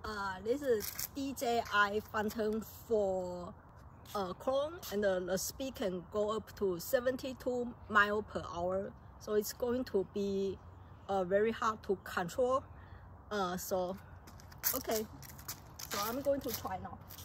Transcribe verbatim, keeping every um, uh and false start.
Uh, this is D J I Phantom for uh, clone, and uh, the speed can go up to seventy-two miles per hour. So it's going to be uh, very hard to control. Uh, so, okay, so I'm going to try now.